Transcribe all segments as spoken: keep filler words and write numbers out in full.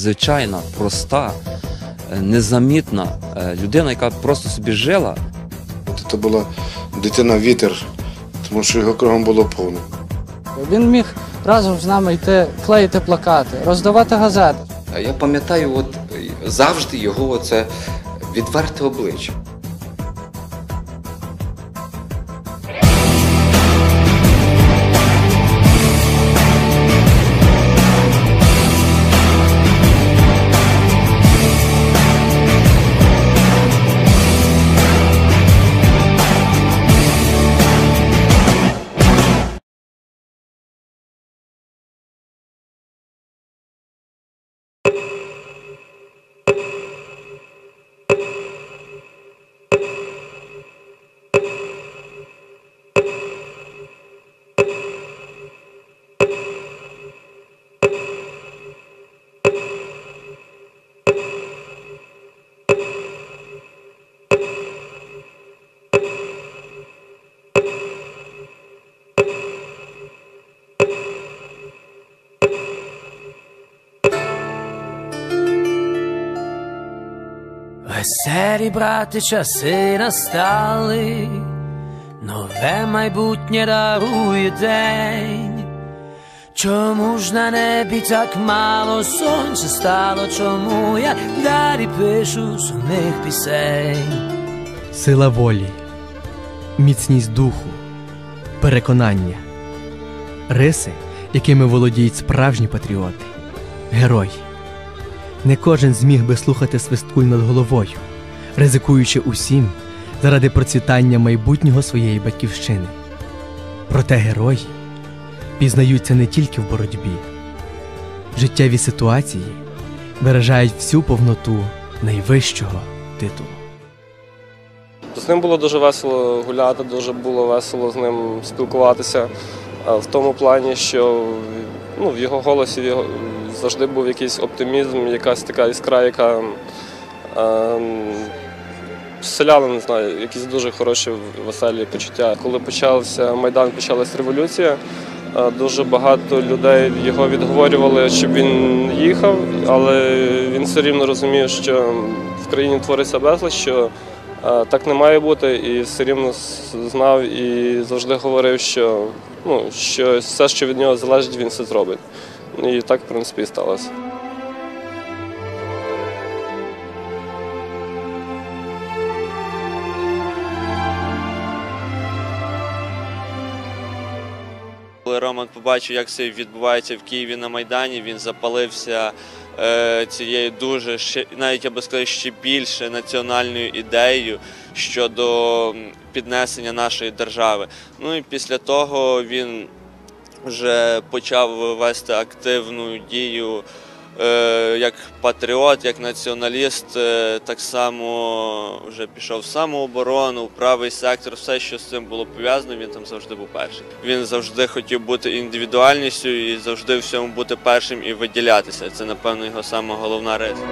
Звичайна, проста, незамітна людина, яка просто собі жила. Це була дитина-вітер, тому що його кругом було повно. Він міг разом з нами йти клеїти плакати, роздавати газети. Я пам'ятаю, от завжди його оце відверте обличчя. Веселі, брати, часи настали, нове майбутнє дарує день. Чому ж на небі так мало сонця стало, чому я далі пишу сумних пісень? Сила волі, міцність духу, переконання – риси, якими володіють справжні патріоти, герої. Не кожен зміг би слухати свисткуль над головою, ризикуючи усім заради процвітання майбутнього своєї батьківщини. Проте герої пізнаються не тільки в боротьбі. Життєві ситуації виражають всю повноту найвищого титулу. З ним було дуже весело гуляти, дуже було весело з ним спілкуватися. В тому плані, що ну, в його голосі в його, завжди був якийсь оптимізм, якась така іскра, яка е, вселяла, не знаю, якісь дуже хороші, веселі почуття. Коли почався Майдан, почалась революція, е, дуже багато людей його відговорювали, щоб він їхав, але він все рівно розумів, що в країні твориться безлад, що е, так не має бути, і все рівно знав і завжди говорив, що, ну, що все, що від нього залежить, він все зробить. І так, в принципі, і сталося. Коли Роман побачив, як це відбувається в Києві на Майдані, він запалився е, цією дуже, ще, навіть я би сказав, ще більше національною ідеєю щодо піднесення нашої держави. Ну і після того він вже почав вести активну дію е, як патріот, як націоналіст, е, так само вже пішов в самооборону, в правий сектор, все, що з цим було пов'язано, він там завжди був перший. Він завжди хотів бути індивідуальністю і завжди в всьому бути першим і виділятися. Це, напевно, його сама головна риса.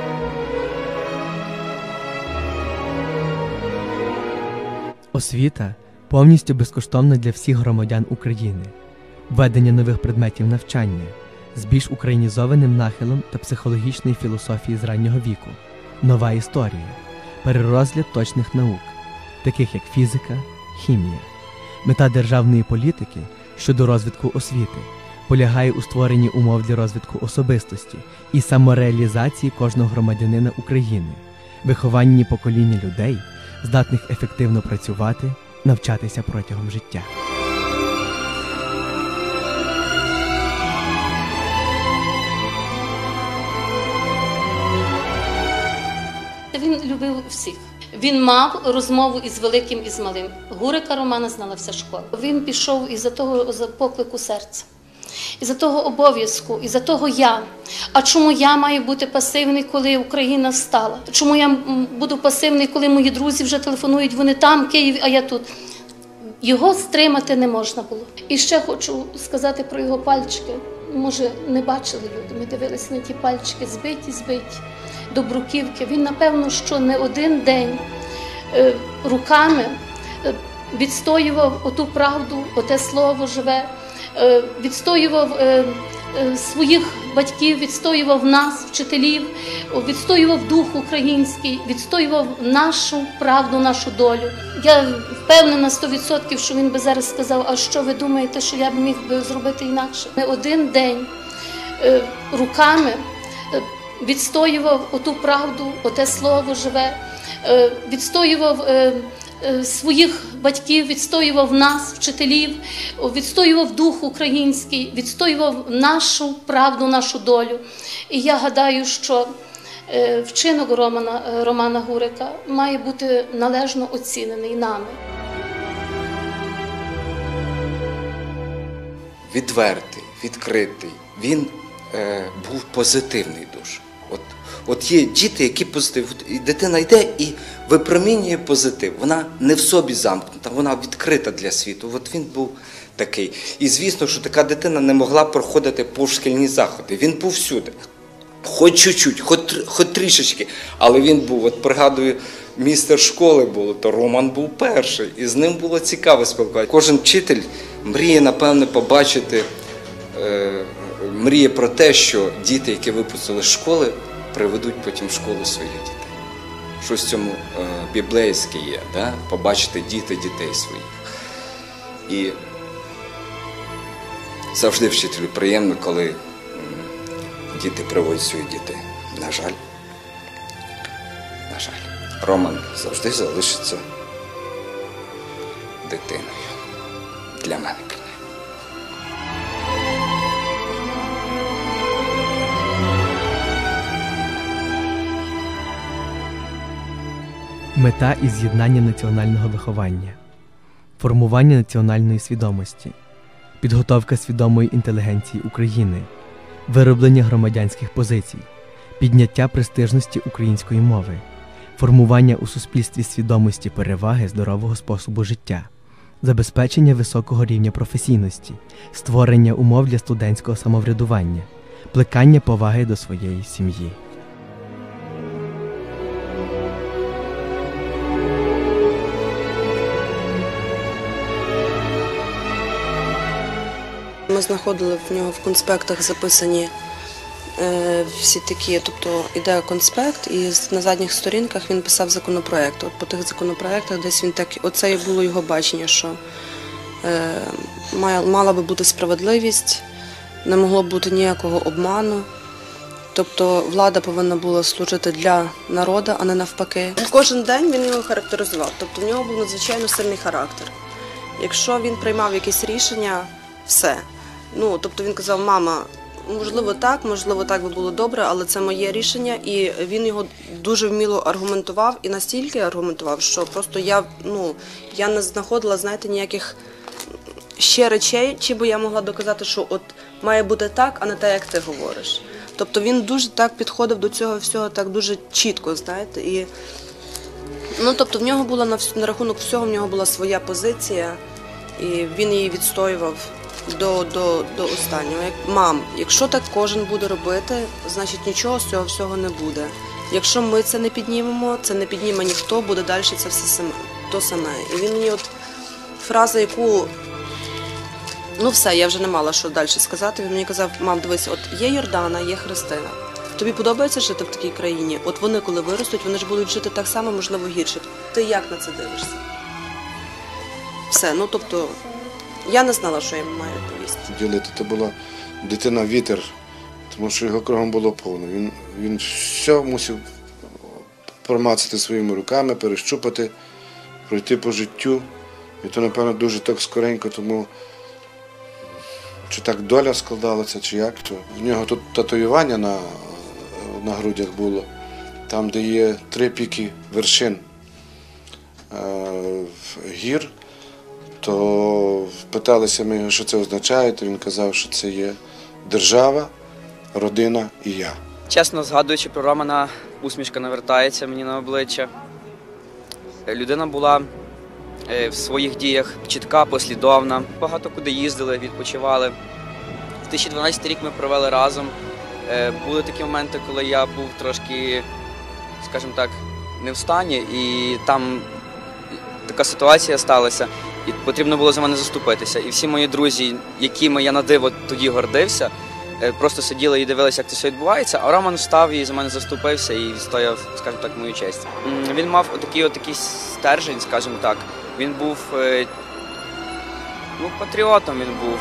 Освіта повністю безкоштовна для всіх громадян України. Введення нових предметів навчання з більш українізованим нахилом та психологічної філософії з раннього віку, нова історія, перерозгляд точних наук, таких як фізика, хімія. Мета державної політики щодо розвитку освіти полягає у створенні умов для розвитку особистості і самореалізації кожного громадянина України, вихованні покоління людей, здатних ефективно працювати, навчатися протягом життя. Він любив всіх. Він мав розмову із великим і з малим. Гурика Романа знала вся школа. Він пішов із-за того за поклику серця, із-за того обов'язку, із-за того я. А чому я маю бути пасивний, коли Україна встала? Чому я буду пасивний, коли мої друзі вже телефонують, вони там, в Києві, а я тут? Його стримати не можна було. І ще хочу сказати про його пальчики. Може, не бачили люди, ми дивилися на ті пальчики, збиті-збиті, до бруківки. Він, напевно, що не один день е, руками е, відстоював оту правду, оте слово живе, е, відстоював е, е, своїх батьків, відстоював нас, вчителів, відстоював дух український, відстоював нашу правду, нашу долю. Я впевнена сто відсотків, що він би зараз сказав, а що ви думаєте, що я б міг би зробити інакше? Не один день руками відстоював оту правду, оте слово живе, відстоював своїх батьків, відстоював нас, вчителів, відстоював дух український, відстоював нашу правду, нашу долю. І я гадаю, що вчинок Романа, Романа Гурика має бути належно оцінений нами. Відвертий, відкритий. Він е, був позитивний дуже. От, от є діти, які позитив. І дитина йде і випромінює позитив. Вона не в собі замкнута, вона відкрита для світу. От він був такий. І звісно, що така дитина не могла проходити повшкільні заходи. Він був всюди. Хоч чуть-чуть, хоч, хоч трішечки. Але він був, от пригадую, містер школи було, то Роман був перший. І з ним було цікаво спілкуватися. Кожен вчитель мріє, напевне, побачити, е, мріє про те, що діти, які випустили з школи, приведуть потім в школу своїх дітей. Щось в цьому е, біблейське є, да? Побачити діти дітей своїх. І завжди вчителю приємно, коли м, діти приводять своїх дітей. На жаль, на жаль, Роман завжди залишиться дитиною. Для мене. Мета і з'єднання національного виховання, формування національної свідомості, підготовка свідомої інтелігенції України, вироблення громадянських позицій, підняття престижності української мови, формування у суспільстві свідомості переваги здорового способу життя, забезпечення високого рівня професійності, створення умов для студентського самоврядування, плекання поваги до своєї сім'ї. Ми знаходили в нього в конспектах записані е, всі такі, тобто іде конспект, і на задніх сторінках він писав законопроект. От по тих законопроектах десь він так, оце і було його бачення, що е, має, мала би бути справедливість, не могло бути ніякого обману. Тобто влада повинна була служити для народу, а не навпаки. Кожен день він його характеризував, тобто в нього був надзвичайно сильний характер. Якщо він приймав якісь рішення, все. Ну, тобто він казав, мама, можливо так, можливо так би було добре, але це моє рішення. І він його дуже вміло аргументував і настільки аргументував, що просто я, ну, я не знаходила, знаєте, ніяких ще речей, чи би я могла доказати, що от має бути так, а не так, як ти говориш. Тобто він дуже так підходив до цього всього, так дуже чітко, знаєте. І, ну, тобто в нього була, на, на рахунок всього, в нього була своя позиція, і він її відстоював до, до, до останнього. Як, мам, якщо так кожен буде робити, значить нічого з цього всього не буде. Якщо ми це не піднімемо, це не підніме ніхто, буде далі це все саме, то саме. І він мені от фраза, яку, ну все, я вже не мала що далі сказати, він мені казав, мам, дивись, от є Йордана, є Христина. Тобі подобається жити в такій країні? От вони, коли виростуть, вони ж будуть жити так само, можливо, гірше. Ти як на це дивишся? Все, ну тобто, я не знала, що я йому маю відповісти. Ділити, це була дитина-вітер, тому що його кругом було повно. Він, він все мусив промацати своїми руками, перещупати, пройти по життю. І то, напевно, дуже так скоренько, тому чи так доля складалася, чи як. То. В нього тут татуювання на, на грудях було, там, де є три піки вершин е, гір. То питалися ми його, що це означає, то він казав, що це є держава, родина і я. Чесно, згадуючи про Романа, усмішка навертається мені на обличчя. Людина була в своїх діях чітка, послідовна. Багато куди їздили, відпочивали. дві тисячі дванадцятий рік ми провели разом. Були такі моменти, коли я був трошки, скажімо так, не в стані, і там така ситуація сталася. І потрібно було за мене заступитися. І всі мої друзі, якими я на диво тоді гордився, е, просто сиділи і дивилися, як це все відбувається, а Роман встав і за мене заступився і відстояв, скажімо так, мою честь. М, Він мав отакий, отакий стержень, скажімо так. Він був е, ну, патріотом він був.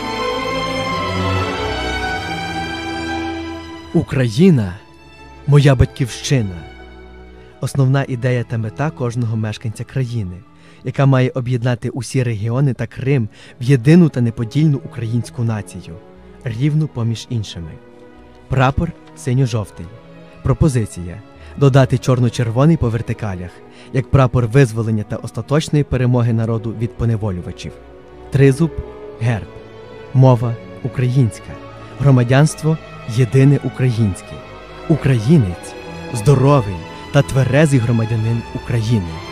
Україна – моя батьківщина. Основна ідея та мета кожного мешканця країни, яка має об'єднати усі регіони та Крим в єдину та неподільну українську націю, рівну поміж іншими. Прапор синьо-жовтий. Пропозиція – додати чорно-червоний по вертикалях, як прапор визволення та остаточної перемоги народу від поневолювачів. Тризуб – герб. Мова – українська. Громадянство – єдине українське. Українець – здоровий та тверезий громадянин України.